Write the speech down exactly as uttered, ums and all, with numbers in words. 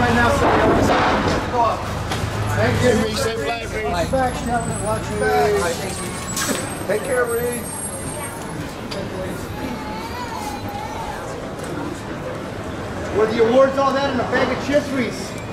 right now, so thank you. Reese, stay flat, Reese. Watch back, gentlemen. Watch back. Take care, Reese. Were the awards all that in a bag of chips, Reese?